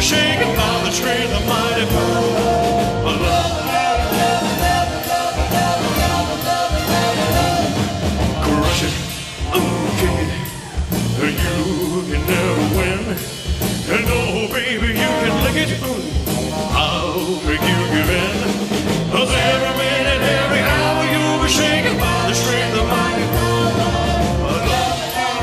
were shaken by the strength of mighty power of love. Crush it, okay, you can never win. And oh baby, you can lick it, I'll make you give in. 'Cause every minute, every hour, you'll be shaken by the strength of mighty power of love.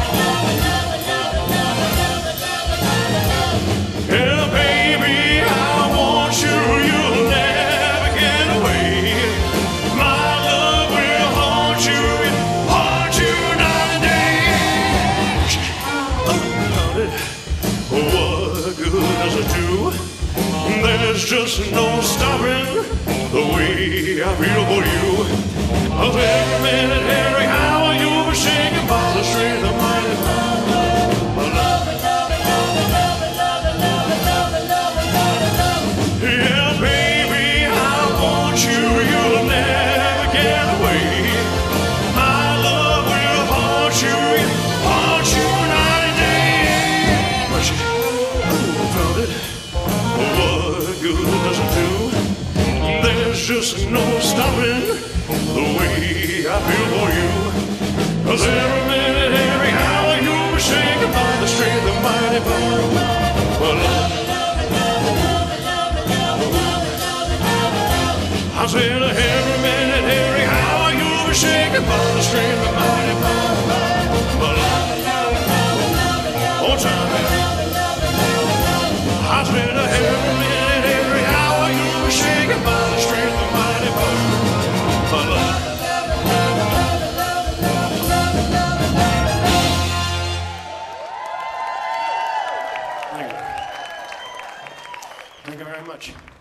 Yeah, baby, I want you, you'll never get away. My love will haunt you night and day. What good does it do? There's just no stopping the way I feel for you. 'Cause every minute, every hour, you'll be shaken by the strength of mighty power of love. Yeah, baby, I want you, you'll never get away. My love will haunt you night and day. Found it. What good does it do? There's just no stopping the way I feel for you. 'Cause every minute, every hour, you'll be shaken by the strength of mighty power of love. I said every minute, every hour, you'll be shaken by the strength of mighty power of love. One time, I said every minute, every hour, you'll be shaken by the strength of mighty power of love. Thank you. Thank you very much.